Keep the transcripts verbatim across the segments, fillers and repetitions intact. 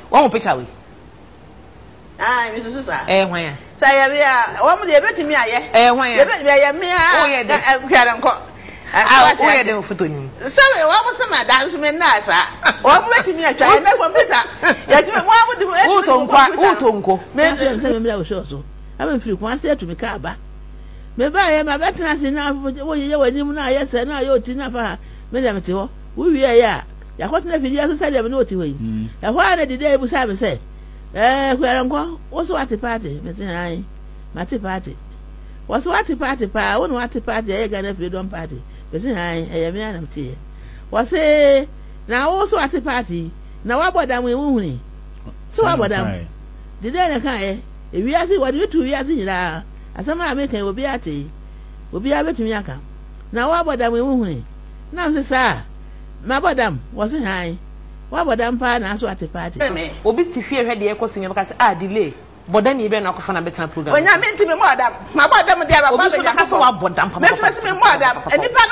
One picture we. Ah, Missus Susa. Eh, why? Say, yeah, one day bet me, I eh, why? Oh, yeah, that I wear them for doing. So, what was some dance men, Nasa? One wait to me, I try never better. Yet, one would do it. Utonko, Maybe I am free once to me, Kaba. Maybe I am a better enough. What you were doing now, yes, and now you're enough. Madame Tio, we are ya. Ya what never the side of naughty way. And why did the day was having said? Eh, where I'm going, what's what a party, Miss I, Matty party. What's what a party, pa, one what a party, I got a freedom party. Miss I, I am Yanam tea. What's a now also at a party. Now what about them we won't? So how about them? The day I can't, if we are see what you two years in now, as some American will be at it, will be able to me. Now what about them we won't? Now, sir, my madam wasn't high. What about them partners at the party? Obi to fear had the echo singer because I delay. But then you better not for a better program. When I meant to be madam, my madam, they have a madam, and the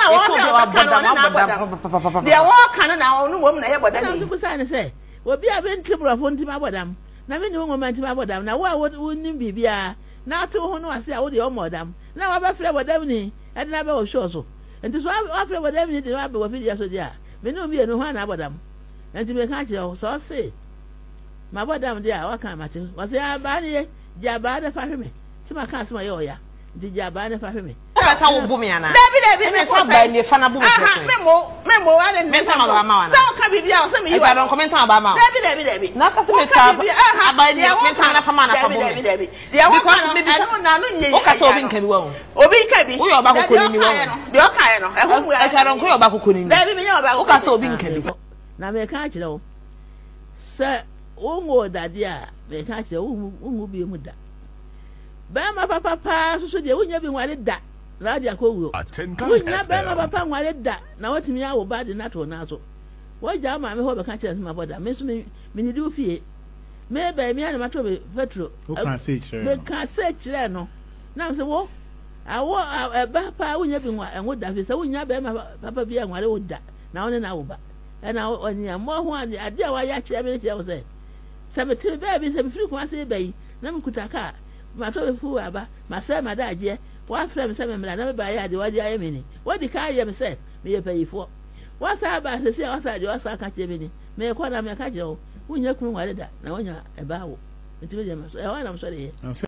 panel, they are all canon now, no woman ever done. Say, will be a bit trouble of one to my madam. Now, no woman to my madam. Now, what wouldn't be? Now, two who know I say, oh, the madam. Now, I'm afraid what them and never was sure so. And this one after what them need to have with videos with ya. We know me and no one about them. And to make you so I say, my madam, dear, what kind of thing was there? Banny, Jabana for me. Some can't my oya. Did Jabana for me? That's how Bumiana. David, I saw by the Fana Memo, Memo, and Mesa Mama. Some can be out. Some you don't comment on Bama. David, David, not as a by the Montana Famana. David, David, the other one, maybe someone now, Ocasobin can well. Obi can be. We are back to the Okayano. I don't go back to Kunin. David, Ocasobin can be. Now, may I catch you know, sir, one more that dear, may catch you, who will be a mudda. Bama papa, so they wouldn't have wanted that. Radia Kogo. We not Bama papa wanted that. Now, what's me out bad in that one also. What jam I hope I catch as my brother, Miss me, mini do fear. Maybe me and my trouble, Petro. Can't say, can't say, no. Now, the war. I want a papa, wouldn't have been and what that is. I wouldn't have Bama papa be and what I would that. Now and now, and now on your more one, the idea why I actually say. Some babies have free one say, bay, Nam Kutaka. My trouble fool about my son, my dad, yeah. What from seven, I never buy the what I mean. What the car you said, may you pay for? What's up? I say outside your sack at Jimmy. May I call them a casual when you're going to that. Now, when you're about it, I'm sorry.